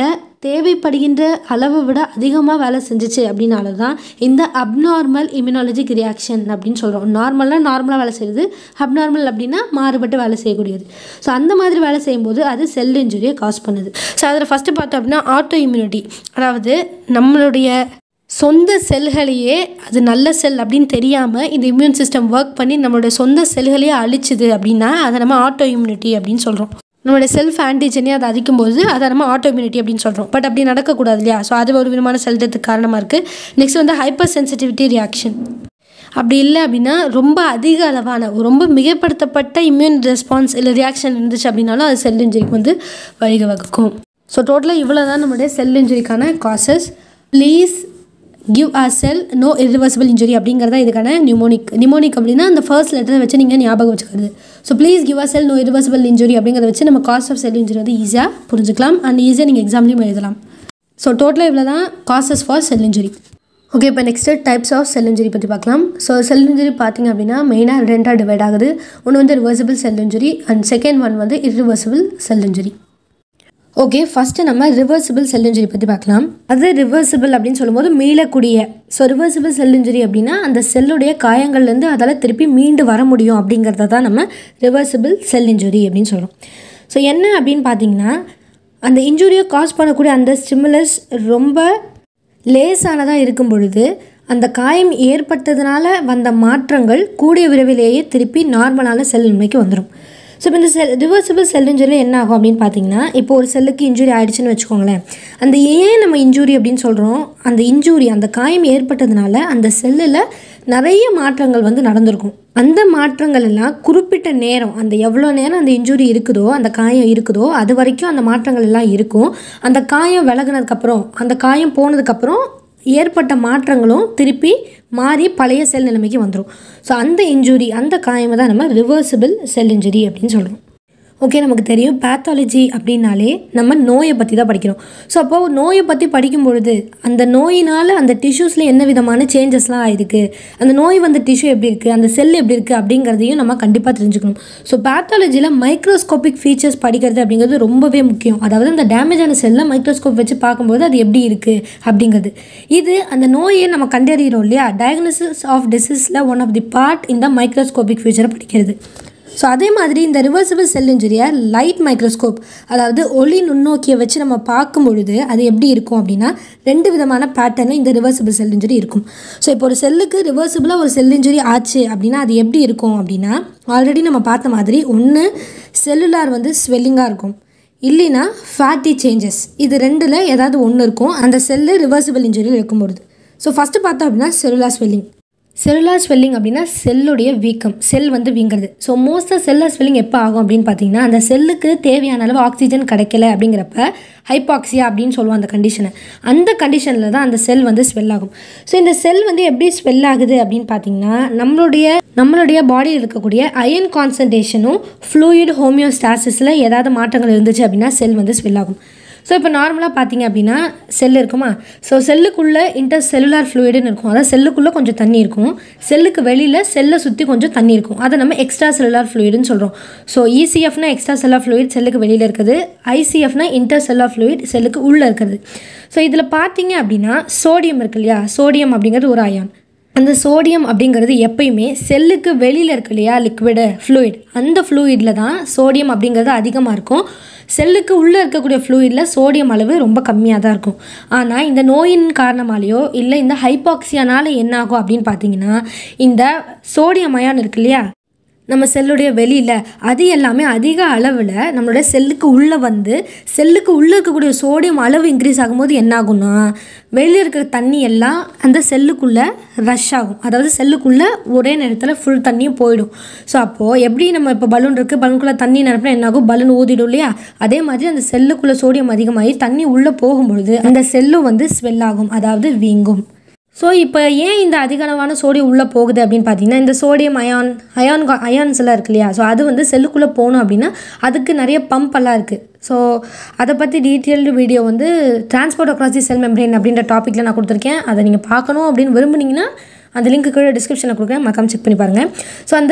S1: தேவைப்படுகின்ற அளவை விட அதிகமாக வேலை செஞ்சிச்சு அப்படின்னால தான் இந்த அப்நார்மல் இம்யூனாலஜிக் ரியாக்ஷன் அப்படின்னு சொல்கிறோம். நார்மலாக வேலை செய்யுது, அப்நார்மல் அப்படின்னா மாறுபட்டு வேலை செய்யக்கூடியது. ஸோ அந்த மாதிரி வேலை செய்யும்போது அது செல் இன்ஜுரியை காஸ் பண்ணுது. ஸோ அதில் ஃபஸ்ட்டு பார்த்தோம் அப்படின்னா ஆட்டோ இம்யூனிட்டி, அதாவது நம்மளுடைய சொந்த செல்களையே அது நல்ல செல் அப்படின்னு தெரியாமல் இந்த இம்யூன் சிஸ்டம் ஒர்க் பண்ணி நம்மளுடைய சொந்த செல்களையே அழிச்சுது அப்படின்னா அதை நம்ம ஆட்டோ இம்யூனிட்டி அப்படின்னு சொல்கிறோம். நம்மளுடைய செல்ஃப் ஆன்டிஜனே அதை அழிக்கும்போது அதை நம்ம ஆட்டோ இம்யூனிட்டி அப்படின்னு சொல்கிறோம். பட் அப்படி நடக்கக்கூடாது இல்லையா? ஸோ அது ஒரு விதமான செல் டெத்துக்கு காரணமாக இருக்குது. நெக்ஸ்ட் வந்து ஹைப்பர் சென்சிட்டிவிட்டி ரியாக்ஷன். அப்படி இல்லை அப்படின்னா ரொம்ப அதிக அளவான ரொம்ப மிகைப்படுத்தப்பட்ட இம்யூன் ரெஸ்பான்ஸ் இல்லை ரியாக்ஷன் இருந்துச்சு அப்படின்னாலும் அது செல் இன்ஜுரிக்கு வந்து வழிவகுக்கும். ஸோ டோட்டலாக இவ்வளோ தான் நம்மளுடைய செல் இன்ஜுரிக்கான causes. Please give a cell no irreversible injury அப்படிங்கிறதா இதுக்கான நிமோனிக் அப்படின்னா அந்த ஃபர்ஸ்ட் லெட்டரை வச்சு நீங்கள் ஞாபகம் வச்சுக்கிறது. So please give a cell no irreversible injury அப்படிங்கிறத வச்சு நம்ம காஸ் ஆஃப் செல் இன்ஜுரி வந்து ஈஸியாக புரிஞ்சுக்கலாம் அண்ட் ஈஸியாக நீங்கள் எக்ஸாம்லேயும் எழுதலாம். ஸோ டோட்டலாக இவ்வளோ தான் causes for cell injury. Okay, இப்போ next types of cell injury பற்றி பார்க்கலாம். ஸோ செல் இன்ஜுரி பார்த்திங்க அப்படின்னா மெயினாக ரெண்டாக டிவைட் ஆகுது. ஒன்று வந்து reversible cell injury and second one வந்து irreversible cell injury. Okay, first நம்ம ரிவர்சிபிள் செல் இன்ஜுரி பற்றி பார்க்கலாம். அது ரிவர்சிபிள் அப்படின்னு சொல்லும்போது மீளக்கூடிய. ஸோ ரிவர்சிபிள் செல் இன்ஜுரி அப்படின்னா அந்த செல்லுடைய காயங்கள்லேருந்து அதால் திருப்பி மீண்டு வர முடியும் அப்படிங்கிறத தான் நம்ம ரிவர்சிபிள் செல் இன்ஜுரி அப்படின்னு சொல்கிறோம். ஸோ என்ன அப்படின்னு பார்த்தீங்கன்னா அந்த இன்ஜுரியை காஸ் பண்ணக்கூடிய அந்த ஸ்டிமுலஸ் ரொம்ப லேசானதாக இருக்கும் பொழுது அந்த காயம் ஏற்பட்டதுனால வந்த மாற்றங்கள் கூடிய விரைவிலேயே திருப்பி நார்மலான செல் நிலைமைக்கு வந்துடும். ஸோ இப்போ இந்த ரிவர்சிபிள் செல் இன்ஜுரியில் என்ன ஆகும் அப்படின்னு பார்த்தீங்கன்னா இப்போ ஒரு செல்லுக்கு இன்ஜுரி ஆகிடுச்சுன்னு வச்சுக்கோங்களேன். அந்த ஏன் நம்ம இன்ஜுரி அப்படின்னு சொல்கிறோம், அந்த இன்ஜுரி அந்த காயம் ஏற்பட்டதுனால அந்த செல்லில் நிறைய மாற்றங்கள் வந்து நடந்திருக்கும். அந்த மாற்றங்கள் எல்லாம் குறிப்பிட்ட நேரம், அந்த எவ்வளோ நேரம் அந்த இன்ஜுரி இருக்குதோ அந்த காயம் இருக்குதோ அது வரைக்கும் அந்த மாற்றங்கள் எல்லாம் இருக்கும். அந்த காயம் விலகுனதுக்கப்புறம் அந்த காயம் போனதுக்கப்புறம் ஏற்பட்ட மாற்றங்களும் திருப்பி மாறி பழைய செல் நிலைமைக்கு வந்துடும். ஸோ அந்த இன்ஜுரி அந்த காயமை தான் நம்ம ரிவர்சிபிள் செல் இன்ஜுரி அப்படின்னு சொல்கிறோம். ஓகே, நமக்கு தெரியும் பேத்தாலஜி அப்படின்னாலே நம்ம நோயை பற்றி தான் படிக்கிறோம். ஸோ அப்போது நோயை பற்றி படிக்கும் பொழுது அந்த நோயினால் அந்த டிஷ்யூஸில் என்ன விதமான சேஞ்சஸ்லாம் ஆகிருக்கு, அந்த நோய் வந்த டிஷ்யூ எப்படி இருக்குது, அந்த செல் எப்படி இருக்குது அப்படிங்கிறதையும் நம்ம கண்டிப்பாக தெரிஞ்சுக்கணும். ஸோ பேத்தாலஜியில் மைக்ரோஸ்கோபிக் ஃபீச்சர்ஸ் படிக்கிறது அப்படிங்கிறது ரொம்பவே முக்கியம். அதாவது அந்த டேமேஜான செல்லை மைக்ரோஸ்கோப் வச்சு பார்க்கும்போது அது எப்படி இருக்குது அப்படிங்கிறது. இது அந்த நோயை நம்ம கண்டறிகிறோம் இல்லையா, டயக்னோசிஸ் ஆஃப் டிசீஸில் ஒன் ஆஃப் தி பார்ட் இந்த மைக்ரோஸ்கோபிக் ஃபீச்சரை படிக்கிறது. ஸோ அதே மாதிரி இந்த ரிவர்சிபிள் செல் இன்ஜுரியை லைட் மைக்ரோஸ்கோப், அதாவது ஒளி நுண்ணோக்கியை வச்சு நம்ம பார்க்கும் பொழுது அது எப்படி இருக்கும் அப்படின்னா ரெண்டு விதமான பேட்டர்னில் இந்த ரிவர்சிபிள் செல் இன்ஜுரி இருக்கும். ஸோ இப்போ ஒரு செல்லுக்கு ரிவர்சிபிளாக ஒரு செல் இன்ஜுரி ஆச்சு அப்படின்னா அது எப்படி இருக்கும் அப்படின்னா ஆல்ரெடி நம்ம பார்த்த மாதிரி ஒன்று செல்லுலார் வந்து ஸ்வெல்லிங்காக இருக்கும், இல்லைன்னா ஃபேட்டி சேஞ்சஸ். இது ரெண்டில் ஏதாவது ஒன்று இருக்கும் அந்த செல்லு ரிவர்சிபிள் இன்ஜுரியில் இருக்கும்பொழுது. ஸோ ஃபஸ்ட்டு பார்த்தோம் அப்படின்னா செல்லுலார் ஸ்வெல்லிங். செல்லுலார் ஸ்வெல்லிங் அப்படின்னா செல்லுடைய வீக்கம், செல் வந்து வீங்கிறது. ஸோ மோஸ்ட்டாக செல்லுலார் ஸ்வெல்லிங் எப்போ ஆகும் அப்படின்னு பார்த்தீங்கன்னா அந்த செல்லுக்கு தேவையான அளவு ஆக்சிஜன் கிடைக்கல அப்படிங்கிறப்ப ஹைபாக்சியா அப்படின்னு சொல்லுவோம் அந்த கண்டிஷனை. அந்த கண்டிஷனில் தான் அந்த செல் வந்து ஸ்வெல் ஆகும். ஸோ இந்த செல் வந்து எப்படி ஸ்வெல் ஆகுது அப்படின்னு பார்த்தீங்கன்னா நம்மளுடைய பாடியில் இருக்கக்கூடிய அயன் கான்சன்ட்ரேஷனும் ஃப்ளூயிட் ஹோமியோஸ்டாசிஸில் ஏதாவது மாற்றங்கள் இருந்துச்சு அப்படின்னா செல் வந்து ஸ்வெல் ஆகும். ஸோ இப்போ நார்மலாக பார்த்தீங்க அப்படின்னா செல் இருக்குமா, ஸோ செல்லுக்குள்ளே இன்டர் செல்லுலார் ஃப்ளூயிடுன்னு இருக்கும், அதாவது செல்லுக்குள்ளே கொஞ்சம் தண்ணி இருக்கும், செல்லுக்கு வெளியில் செல்லை சுற்றி கொஞ்சம் தண்ணி இருக்கும், அதை நம்ம எக்ஸ்ட்ரா செல்லுலார் ஃப்ளூயிடுன்னு சொல்கிறோம். ஸோ இசிஎஃப்னா எக்ஸ்ட்ரா செல்லுலார் ஃப்ளூயிட் செல்லுக்கு வெளியில் இருக்குது, ஐசிஎஃப்னா இன்டர் செல்லுலார் ஃப்ளூயிட் செல்லுக்கு உள்ளே இருக்குது. ஸோ இதில் பார்த்தீங்க அப்படின்னா சோடியம் இருக்கு இல்லையா, சோடியம் அப்படிங்கிறது ஒரு அயான். அந்த சோடியம் அப்படிங்கிறது எப்பயுமே செல்லுக்கு வெளியில் இருக்கு இல்லையா லிக்விடு ஃப்ளூயிட், அந்த ஃப்ளூயிடில் தான் சோடியம் அப்படிங்கிறது அதிகமாக இருக்கும். செல்லுக்கு உள்ளே இருக்கக்கூடிய ஃப்ளூயிடில் சோடியம் அளவு ரொம்ப கம்மியாக தான் இருக்கும். ஆனால் இந்த நோயின் காரணமாலேயோ இல்லை இந்த ஹைபாக்சியானால் என்ன ஆகும் அப்படின்னு பார்த்தீங்கன்னா இந்த சோடியம் அயான் இருக்கு இல்லையா நம்ம செல்லுடைய வெளியில் அது எல்லாமே அதிக அளவில் நம்மளுடைய செல்லுக்கு உள்ளே வந்து செல்லுக்கு உள்ளே இருக்கக்கூடிய சோடியம் அளவு இன்க்ரீஸ் ஆகும்போது என்ன ஆகும்னா வெளியில் இருக்கிற தண்ணி எல்லாம் அந்த செல்லுக்குள்ளே ரஷ் ஆகும், அதாவது செல்லுக்குள்ளே ஒரே நேரத்தில் ஃபுல் தண்ணியும் போயிடும். ஸோ அப்போது எப்படி நம்ம இப்போ பலூன் இருக்குது, பலூனுக்குள்ளே தண்ணி நிரப்பினா என்ன ஆகும், பலூன் ஊதிடும் இல்லையா, அதே மாதிரி அந்த செல்லுக்குள்ளே சோடியம் அதிகமாகி தண்ணி உள்ளே போகும்பொழுது அந்த செல்லும் வந்து ஸ்வெல் ஆகும், அதாவது வீங்கும். ஸோ இப்போ ஏன் இந்த அதிக அளவான சோடியம் உள்ளே போகுது அப்படின்னு பார்த்தீங்கன்னா இந்த சோடியம் அயான்ஸ் எல்லாம் இருக்கு இல்லையா, ஸோ அது வந்து செல்லுக்குள்ளே போகணும் அப்படின்னா அதுக்கு நிறைய பம்ப் எல்லாம் இருக்குது. ஸோ அதை பற்றி டீட்டெயில்டு வீடியோ வந்து transport across the cell membrane அப்படின்ற டாப்பிக்கில் நான் கொடுத்துருக்கேன். அதை நீங்கள் பார்க்கணும் அப்படின்னு விரும்புனீங்கன்னா அந்த லிங்க் கீழே டிஸ்கிரிப்ஷனில் கொடுக்குறேன், மறக்காம செக் பண்ணி பாருங்கள். ஸோ அந்த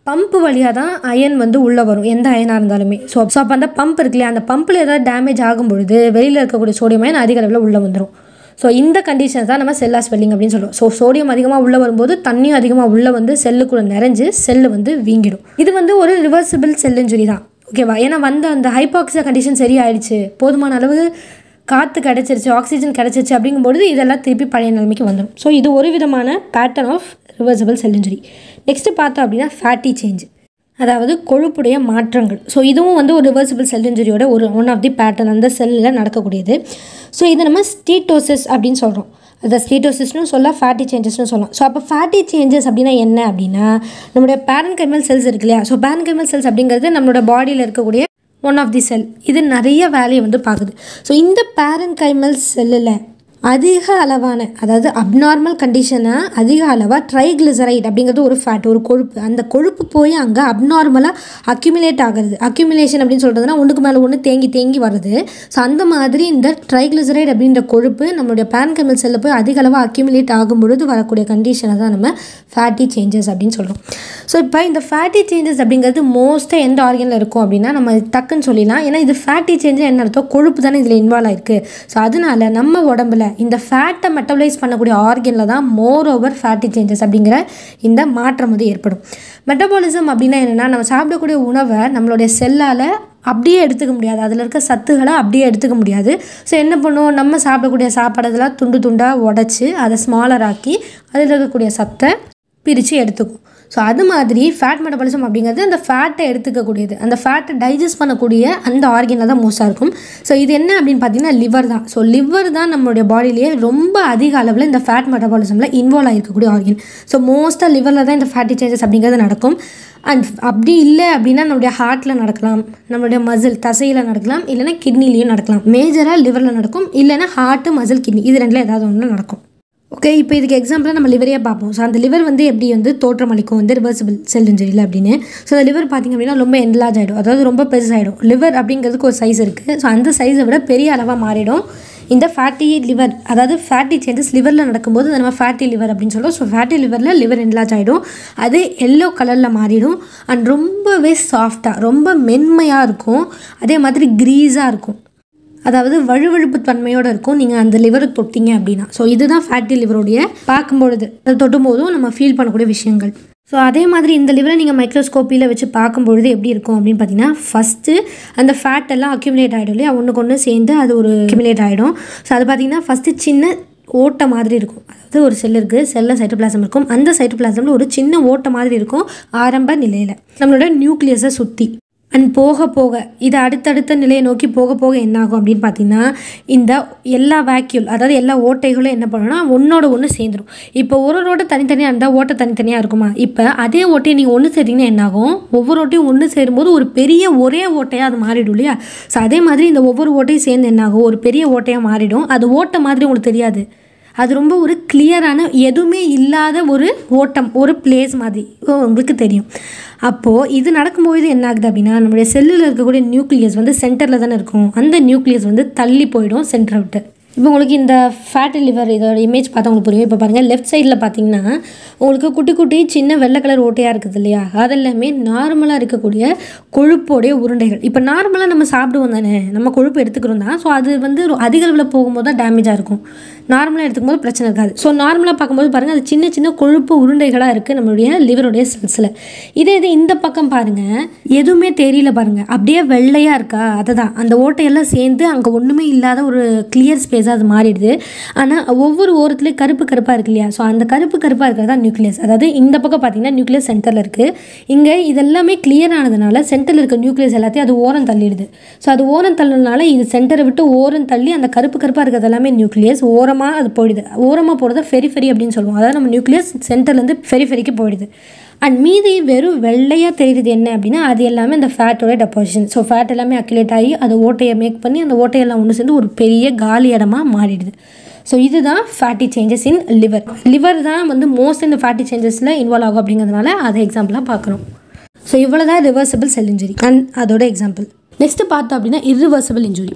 S1: பம்ப் வழியாக தான் அயன் வந்து உள்ளே வரும், எந்த அயனாக இருந்தாலுமே. ஸோ அப்போ அந்த பம்ப் இருக்கு இல்லையா, அந்த பம்பில் ஏதாவது டேமேஜ் ஆகும்பொழுது வெளியில் இருக்கக்கூடிய சோடியம் அயன் அதிக அளவில் உள்ளே வந்துடும். ஸோ இந்த கண்டிஷன்ஸ் தான் நம்ம செல்லா ஸ்வெல்லிங் அப்படின்னு சொல்லுவோம். ஸோ சோடியம் அதிகமாக உள்ளே வரும்போது தண்ணியும் அதிகமாக உள்ளே வந்து செல்லுக்குள்ளே நிறைஞ்சு செல்லு வந்து வீங்கிடும். இது வந்து ஒரு ரிவர்சிபிள் செல் இன்ஜுரி தான், ஓகேவா? ஏன்னா வந்து அந்த ஹைபாக்சியா கண்டிஷன் சரியாயிடுச்சு, போதுமான அளவு காற்று கிடச்சிருச்சு, ஆக்சிஜன் கிடச்சிருச்சு அப்படிங்கும்போது இதெல்லாம் திருப்பி பழைய நிலைமைக்கு வந்துடும். ஸோ இது ஒரு விதமான pattern of reversible cell injury. Next பார்த்தோம் அப்படின்னா ஃபேட்டி சேஞ்ச், அதாவது கொழுப்புடைய மாற்றங்கள். ஸோ இதுவும் வந்து ஒரு ரிவர்சிபிள் செல் இன்ஜுரியோட ஒன் ஆஃப் தி பேட்டர்ன், அந்த செல்லில் நடக்கக்கூடியது. ஸோ இதை நம்ம ஸ்டீட்டோசிஸ் அப்படின்னு சொல்கிறோம். அதை ஸ்டீட்டோசிஸ்னு சொல்லலாம், ஃபேட்டி சேஞ்சஸ்னு சொல்லலாம். ஸோ அப்போ ஃபேட்டி சேஞ்சஸ் அப்படின்னா என்ன அப்படின்னா, நம்மளுடைய பேரன்கைமல் செல்ஸ் இருக்கு இல்லையா, ஸோ பேரன்கைமல் செல்ஸ் அப்படிங்கிறது நம்மளோட பாடியில் இருக்கக்கூடிய ஒன் ஆஃப் தி செல். இது நிறைய வேலையை வந்து பார்க்குது. ஸோ இந்த பேரன்கைமல் செல்லில் அதிக அளவான, அதாவது அப்நார்மல் கண்டிஷனாக அதிக அளவாக ட்ரைக்ளிசரைட் அப்படிங்கிறது ஒரு ஃபேட், ஒரு கொழுப்பு. அந்த கொழுப்பு போய் அங்கே அப்நார்மலாக அக்யூமுலேட் ஆகுது. அக்யூமுலேஷன் அப்படின்னு சொல்கிறதுனா ஒன்றுக்கு மேலே ஒன்று தேங்கி தேங்கி வருது. ஸோ அந்த மாதிரி இந்த ட்ரைக்ளிசரைட் அப்படின்ற கொழுப்பு நம்மளுடைய பேரன்கைமல் செல்லில் போய் அதிக அளவாக அக்யூமுலேட் ஆகும் பொழுது வரக்கூடிய கண்டிஷனை தான் நம்ம ஃபேட்டி சேஞ்சஸ் அப்படின்னு சொல்கிறோம். ஸோ இப்போ இந்த ஃபேட்டி சேஞ்சஸ் அப்படிங்கிறது மோஸ்ட்டாக எந்த ஆர்கனில் இருக்கும் அப்படின்னா நம்ம டக்குன்னு சொல்லிடலாம். ஏன்னா இது ஃபேட்டி சேஞ்சஸ் என்ன அர்த்தம், கொழுப்பு தானே இதில் இன்வால்வ் ஆகிருக்கு. ஸோ அதனால நம்ம உடம்புல இந்த ஃபேட்டை மெட்டபலைஸ் பண்ணக்கூடிய ஆர்கனில் தான் மோர் ஓவர் ஃபேட்டி சேஞ்சஸ் அப்படிங்கிற இந்த மாற்றம் வந்து ஏற்படும். மெட்டபாலிசம் அப்படின்னா என்னென்னா, நம்ம சாப்பிடக்கூடிய உணவை நம்மளுடைய செல்லால் அப்படியே எடுத்துக்க முடியாது, அதில் இருக்க சத்துக்களை அப்படியே எடுத்துக்க முடியாது. ஸோ என்ன பண்ணுவோம், நம்ம சாப்பிடக்கூடிய சாப்பாடெல்லாம் துண்டு துண்டாக உடச்சி அதை ஸ்மாலர் ஆக்கி அதில் இருக்கக்கூடிய சத்தை பிரித்து எடுத்துக்கும். ஸோ அது மாதிரி ஃபேட் மெட்டபாலிசம் அப்படிங்கிறது அந்த ஃபேட்டை எடுத்துக்கக்கூடியது, அந்த ஃபேட்டை டைஜஸ்ட் பண்ணக்கூடிய அந்த ஆர்கனில் தான் மோஸ்ட்டாக இருக்கும். ஸோ இது என்ன அப்படின்னு பார்த்தீங்கன்னா லிவர் தான். ஸோ லிவர் தான் நம்மளுடைய பாடியிலேயே ரொம்ப அதிக அளவில் இந்த ஃபேட் மெட்டபாலிசமில் இன்வால்வ் ஆகிருக்கக்கூடிய ஆர்கன். ஸோ மோஸ்ட்டாக லிவரில் தான் இந்த ஃபேட்டி சேஞ்சஸ் அப்படிங்கிறது நடக்கும். அண்ட் அப்படி இல்லை அப்படின்னா நம்மளுடைய ஹார்ட்டில் நடக்கலாம், நம்மளுடைய மசில் தசையில் நடக்கலாம், இல்லைனா கிட்னிலையும் நடக்கலாம். மேஜராக லிவரில் நடக்கும், இல்லைனா ஹார்ட்டு மசில் கிட்னி இது ரெண்டில் ஏதாவது ஒன்று நடக்கும். ஓகே, இப்போ இதுக்கு எக்ஸாம்பிளாக நம்ம லிவரையே பார்ப்போம். ஸோ அந்த லிவர் வந்து எப்படி வந்து தோற்றம் அளிக்கும் வந்து ரிவர்சிபிள் செல் இன்ஜுரியில் அப்படின்னு. ஸோ அந்த லிவர் பார்த்திங்க அப்படின்னா ரொம்ப என்லார்ஜ் ஆகிடும், அதாவது ரொம்ப பெருசாகிடும். லிவர் அப்படிங்கிறதுக்கு ஒரு சைஸ் இருக்குது. ஸோ அந்த சைஸை விட பெரிய அளவாக மாறிடும் இந்த ஃபேட்டி லிவர், அதாவது ஃபேட்டி சேஞ்சஸ் லிவரில் நடக்கும்போது நம்ம ஃபேட்டி லிவர் அப்படின்னு சொல்கிறோம். ஸோ ஃபேட்டி லிவரில் லிவர் என்லார்ஜ் ஆகிடும், அது எல்லோ கலரில் மாறிடும். அண்ட் ரொம்பவே சாஃப்டாக, ரொம்ப மென்மையாக இருக்கும், அதே மாதிரி க்ரீஸாக இருக்கும், அதாவது வழுவழுப்பு தன்மையோடு இருக்கும் நீங்கள் அந்த லிவரை தொட்டிங்க அப்படின்னா. ஸோ இதுதான் ஃபேட்டி லிவருடைய பார்க்கும்பொழுது அதை தொட்டும் போதும் நம்ம ஃபீல் பண்ணக்கூடிய விஷயங்கள். ஸோ அதே மாதிரி இந்த லிவரை நீங்கள் மைக்ரோஸ்கோப்பியில் வச்சு பார்க்கும்பொழுது எப்படி இருக்கும் அப்படின்னு பார்த்தீங்கன்னா, ஃபஸ்ட்டு அந்த ஃபேட் எல்லாம் அக்யூமுலேட் ஆகிடும் இல்லையா, ஒன்றுக்கு ஒன்று சேர்ந்து அது ஒரு அக்யூமுலேட் ஆகிடும். ஸோ அது பார்த்திங்கன்னா ஃபஸ்ட்டு சின்ன ஓட்டை மாதிரி இருக்கும், அதாவது ஒரு செல் இருக்குது, செல்லில் சைட்டோபிளாசம் இருக்கும், அந்த சைட்டோபிளாசமில் ஒரு சின்ன ஓட்டை மாதிரி இருக்கும் ஆரம்ப நிலையில் நம்மளோட நியூக்ளியஸை சுற்றி. அண்ட் போக போக இது அடுத்தடுத்த நிலையை நோக்கி போக போக என்னாகும் அப்படின்னு பார்த்தீங்கன்னா, இந்த எல்லா வேக்யூல், அதாவது எல்லா ஓட்டைகளும் என்ன பண்ணணும்னா ஒன்றோட ஒன்று சேர்ந்துடும். இப்போ ஒரு ஓட்டை தனித்தனியாக இருந்தால் ஓட்டை தனித்தனியாக இருக்குமா, இப்போ அதே ஓட்டையை நீங்கள் ஒன்று சேர்த்திங்கன்னா என்னாகும், ஒவ்வொரு ஓட்டையும் ஒன்று சேரும்போது ஒரு பெரிய ஒரே ஓட்டையாக அது மாறிடும் இல்லையா. ஸோ அதே மாதிரி இந்த ஒவ்வொரு ஓட்டையும் சேர்ந்து என்னாகும், ஒரு பெரிய ஓட்டையாக மாறிடும். அது ஓட்டை மாதிரி உங்களுக்கு தெரியாது, அது ரொம்ப ஒரு கிளியரான எதுவுமே இல்லாத ஒரு ஓட்டம், ஒரு பிளேஸ் மாதிரி உங்களுக்கு தெரியும். அப்போது இது நடக்கும்போது என்ன ஆகுது அப்படின்னா, நம்மளுடைய செல்லில் இருக்கக்கூடிய நியூக்ளியஸ் வந்து சென்டரில் தானே இருக்கும், அந்த நியூக்ளியஸ் வந்து தள்ளி போயிடும் சென்டரை விட்டு. இப்போ உங்களுக்கு இந்த ஃபேட்டி லிவர் இதோட இமேஜ் பார்த்தா உங்களுக்கு புரியும். இப்போ பாருங்கள், லெஃப்ட் சைடில் பார்த்தீங்கன்னா உங்களுக்கு குட்டி குட்டி சின்ன வெள்ளை கலர் ஓட்டையாக இருக்குது இல்லையா, அதெல்லாமே நார்மலாக இருக்கக்கூடிய கொழுப்போடைய உருண்டைகள். இப்போ நார்மலாக நம்ம சாப்பிடுவோம் தானே, நம்ம கொழுப்பு எடுத்துக்கிறோம் தான். ஸோ அது வந்து அதிக அளவில் போகும்போது தான் டேமேஜாக இருக்கும், நார்மலாக எடுத்துக்கும் போது பிரச்சனை இருக்காது. ஸோ நார்மலாக பார்க்கும்போது பாருங்கள், அது சின்ன சின்ன கொழுப்பு உருண்டைகளாக இருக்குது நம்மளுடைய லிவருடைய செல்ஸில். இதே இந்த பக்கம் பாருங்கள், எதுவுமே தெரியல பாருங்கள், அப்படியே வெள்ளையாக இருக்கா, அதை தான் அந்த ஓட்டையெல்லாம் சேர்ந்து அங்கே ஒன்றுமே இல்லாத ஒரு கிளியர் ஸ்பேஸாக அது மாறிடுது. ஆனால் ஒவ்வொரு ஓரத்துலேயும் கருப்பு கருப்பாக இருக்கு இல்லையா, ஸோ அந்த கருப்பு கருப்பாக இருக்கிறது தான் நியூக்ளியஸ். அதாவது இந்த பக்கம் பார்த்தீங்கன்னா நியூக்ளியஸ் சென்டரில் இருக்குது, இங்கே இதெல்லாமே கிளியர் ஆனதுனால சென்டரில் இருக்க நியூக்ளியஸ் எல்லாத்தையும் அது ஓரம் தள்ளிடுது. ஸோ அது ஓரம் தள்ளினால இது சென்டரை விட்டு ஓரம் தள்ளி அந்த கருப்பு கருப்பாக இருக்கிறது எல்லாமே நியூக்ளியஸ் ஓரமாக அது போயிடுது. ஓரமாக போகிறத ஃபெரிஃபெரி அப்படின்னு சொல்லுவோம், அதாவது நம்ம நியூக்ளியஸ் சென்டர்லேருந்து ஃபெரிஃபெரிக்கு போயிடுது. அண்ட் மீதி வெறும் வெள்ளையாக தெரியுது என்ன அப்படின்னா, அது எல்லாமே அந்த ஃபேட்டோட டெபாசிஷன். ஸோ ஃபேட் எல்லாமே அக்யூலேட் ஆகி அது ஓட்டையை மேக் பண்ணி அந்த ஓட்டையெல்லாம் ஒன்று சேர்ந்து ஒரு பெரிய காலி இடமா மாறிடுது. ஸோ இதுதான் fatty changes in liver. Liver தான் வந்து மோஸ்ட் இந்த ஃபேட்டி சேஞ்சஸில் இன்வால்வ் ஆகும் அப்படிங்கிறதுனால அதை எக்ஸாம்பிளாக பார்க்குறோம். ஸோ இவ்வளோ தான் ரிவர்சிபிள் செல் இன்ஜுரி அண்ட் அதோட எக்ஸாம்பிள். நெக்ஸ்ட்டு பார்த்தோம் அப்படின்னா irreversible injury.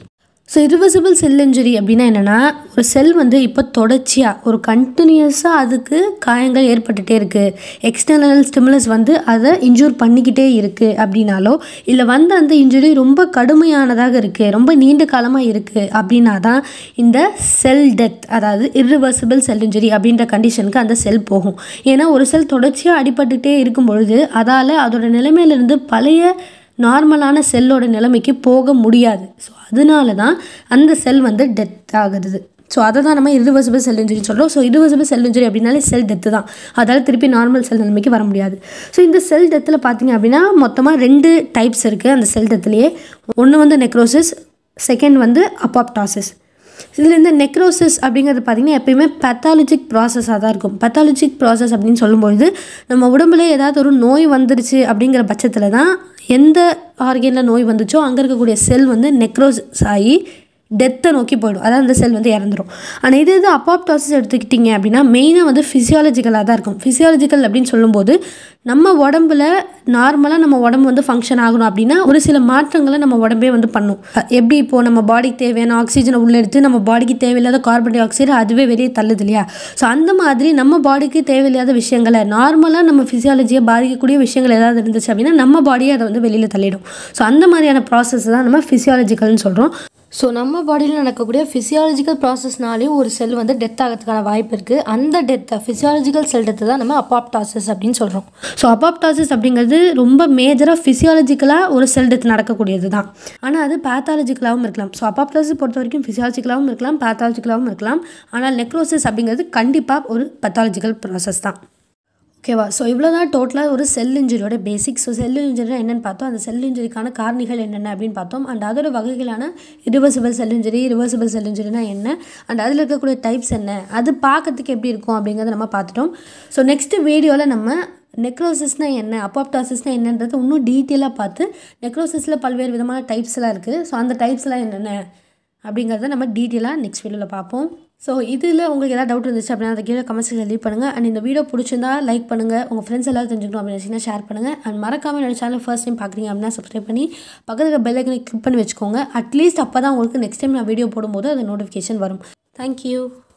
S1: So irreversible cell injury அப்படின்னா என்னென்னா, ஒரு செல் வந்து இப்போ தொடர்ச்சியாக ஒரு கண்டினியூஸாக அதுக்கு காயங்கள் ஏற்பட்டுகிட்டே இருக்குது, எக்ஸ்டர்னல் ஸ்டிமுலஸ் வந்து அதை இன்ஜூர் பண்ணிக்கிட்டே இருக்குது அப்படின்னாலோ, இல்லை வந்து அந்த இன்ஜுரி ரொம்ப கடுமையானதாக இருக்குது, ரொம்ப நீண்ட காலமாக இருக்குது அப்படின்னா தான் இந்த செல் டெத், அதாவது irreversible செல் இன்ஜுரி அப்படின்ற கண்டிஷனுக்கு அந்த செல் போகும். ஏன்னா ஒரு செல் தொடர்ச்சியாக அடிபட்டுகிட்டே இருக்கும் பொழுது அதால் அதோட நிலைமையிலிருந்து பழைய நார்மலான செல்லோட நிலைமைக்கு போக முடியாது. ஸோ அதனால தான் அந்த செல் வந்து டெத் ஆகுது. ஸோ அதை தான் நம்ம irreversible செல் இன்ஜுரின்னு சொல்கிறோம். ஸோ irreversible செல் இன்ஜுரி அப்படின்னாலே செல் டெத்து தான், அதால் திருப்பி நார்மல் செல் நிலைமைக்கு வர முடியாது. ஸோ இந்த செல் டெத்தில் பார்த்திங்க அப்படின்னா மொத்தமாக 2 டைப்ஸ் இருக்குது அந்த செல் டெத்துலேயே. ஒன்று வந்து நெக்ரோசிஸ், செகண்ட் வந்து அப்பாப்டாசிஸ். இதில் இந்த நெக்ரோசிஸ் அப்படிங்கிறது பார்த்திங்கன்னா எப்பயுமே பேத்தாலஜிக் ப்ராசஸாக தான் இருக்கும். பேத்தாலஜிக் ப்ராசஸ் அப்படின்னு சொல்லும்பொழுது நம்ம உடம்புல ஏதாவது ஒரு நோய் வந்துருச்சு அப்படிங்கிற பட்சத்தில் தான் எந்த ஆர்கனில் நோய் வந்துச்சோ அங்கே இருக்கக்கூடிய செல் வந்து நெக்ரோசிஸ் ஆகி டெத்தை நோக்கி போயிடும், அதாவது அந்த செல் வந்து இறந்துடும். ஆனால் இது அப்பாப்டாசிஸ் எடுத்துக்கிட்டிங்க அப்படின்னா மெயினாக வந்து ஃபிசியாலஜிக்கலாக தான் இருக்கும். ஃபிசியாலஜிக்கல் அப்படின்னு சொல்லும்போது நம்ம உடம்புல நார்மலாக நம்ம உடம்பு வந்து ஃபங்க்ஷன் ஆகணும் அப்படின்னா ஒரு சில மாற்றங்களை நம்ம உடம்பே வந்து பண்ணும். எப்படி இப்போது நம்ம பாடிக்கு தேவையான ஆக்சிஜனை உள்ளே எடுத்து நம்ம பாடிக்கு தேவையில்லாத கார்பன் டை ஆக்சைடு அதுவே வெளியே தள்ளுது இல்லையா. ஸோ அந்த மாதிரி நம்ம பாடிக்கு தேவையில்லாத விஷயங்களை நார்மலாக நம்ம ஃபிசியாலஜியை பாதிக்கக்கூடிய விஷயங்கள் ஏதாவது இருந்துச்சு அப்படின்னா நம்ம பாடியை அதை வந்து வெளியில் தள்ளிடும். ஸோ அந்த மாதிரியான ப்ராசஸ் தான் நம்ம ஃபிசியாலஜிக்கல்னு சொல்கிறோம். ஸோ நம்ம பாடியில் நடக்கக்கூடிய ஃபிசியாலஜிக்கல் ப்ராசஸ்னாலேயும் ஒரு செல் வந்து டெத் ஆகிறதுக்கான வாய்ப்பு இருக்குது. அந்த டெத்தை ஃபிசியாலஜிக்கல் செல் டெத்தை தான் நம்ம அப்பாப்டாசிஸ் அப்படின்னு சொல்கிறோம். ஸோ அப்பாப்டாசிஸ் அப்படிங்கிறது ரொம்ப மேஜராக ஃபிசியாலஜிக்கலாக ஒரு செல் டெத் நடக்கக்கூடியது தான். ஆனால் அது பேத்தாலஜிக்கலாகவும் இருக்கலாம். ஸோ அப்பாப்டாசிஸ் பொறுத்த வரைக்கும் ஃபிசியாலஜிக்கலாகவும் இருக்கலாம், பேத்தாலஜிக்கலாகவும் இருக்கலாம். ஆனால் நெக்ரோசிஸ் அப்படிங்கிறது கண்டிப்பாக ஒரு பேத்தாலஜிக்கல் ப்ராசஸ் தான். ஓகேவா. ஸோ இவ்வளோ தான் டோட்டலாக ஒரு செல் இன்ஜுரியோட பேசிக்ஸ். ஸோ செல் இன்ஜுரினா என்னென்னு பார்த்தோம், அந்த செல் இன்ஜுரிக்கான காரணிகள் என்னென்ன அப்படின்னு பார்த்தோம். அண்ட் அதோட வகைகளான irreversible cell injury, reversible cell இன்ஜுரினா என்ன, அண்ட் அதில் இருக்கக்கூடிய டைப்ஸ் என்ன, அது பார்க்கறதுக்கு எப்படி இருக்கும் அப்படிங்கிறத நம்ம பார்த்துட்டோம். ஸோ நெக்ஸ்ட்டு வீடியோவில் நம்ம நெக்ரோசிஸ்னால் என்ன, அப்பாப்டாசிஸ்னால் என்னன்றது இன்னும் டீட்டெயிலாக பார்த்து, நெக்ரோசிஸில் பல்வேறு விதமான டைப்ஸ்லாம் இருக்குது. ஸோ அந்த டைப்ஸ்லாம் என்னென்ன அப்படிங்கிறத நம்ம டீட்டெயிலாக நெக்ஸ்ட் வீடியோவில் பார்ப்போம். ஸோ இதில் உங்களுக்கு எதாவது டவுட் இருந்துச்சு அப்படின்னா அதை கீழே கமெண்ட்ஸில் லீவ் பண்ணுங்கள். அண்ட் இந்த வீடியோ பிடிச்சிருந்தா லைக் பண்ணுங்கள், உங்கள் ஃப்ரெண்ட்ஸ் எல்லாரும் தெரிஞ்சுக்கணும் அப்படின்னு ஷேர் பண்ணுங்கள். அண்ட் மறக்காமல் என்னோட சேனல் ஃபர்ஸ்ட் டைம் பார்க்குறீங்க அப்படின்னா சப்ஸ்கிரைப் பண்ணி பக்கத்தில் பெல் ஐக்கனை கிளிக் பண்ணி வச்சுக்கோங்க. அட்லீஸ்ட் அப்போ தான் உங்களுக்கு நெக்ஸ்ட் டைம் நான் வீடியோ போடும்போது அது நோட்டிஃபிகேஷன் வரும். தேங்க்யூ.